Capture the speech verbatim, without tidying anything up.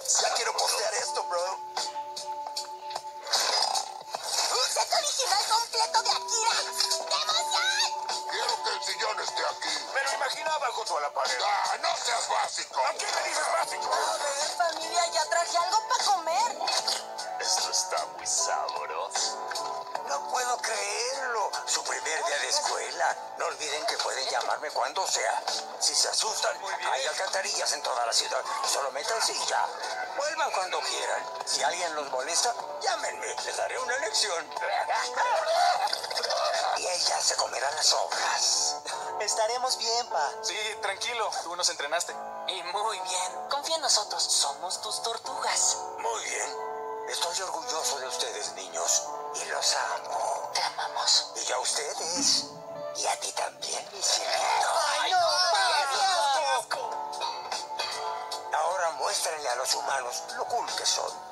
Ya quiero postear esto, bro. ¡Un set original completo de Akira! ¡Qué emoción! Quiero que el sillón esté aquí. Me lo imaginaba junto a la pared. ¡Ah, no seas básico! ¿A qué me dices básico? A ver, familia, ya traje algo para comer. Esto está muy sabroso. No puedo creerlo. Su primer día de escuela. No olviden que pueden llamarme cuando sea. Si se asustan, hay alcantarillas en toda la ciudad. Solo métanse y ya. Vuelvan cuando quieran. Si alguien los molesta, llámenme. Les daré una lección. Y ella se comerá las obras. Estaremos bien, pa. Sí, tranquilo. Tú nos entrenaste. Y muy bien. Confía en nosotros. Somos tus tortugas. Muy bien. Estoy orgulloso de ustedes, niños. Y los amo. Te amamos. Y a ustedes. Y a ti también, mi cielito. ¡Ay, no! ¡Qué asco! Ahora muéstrenle a los humanos lo cool que son.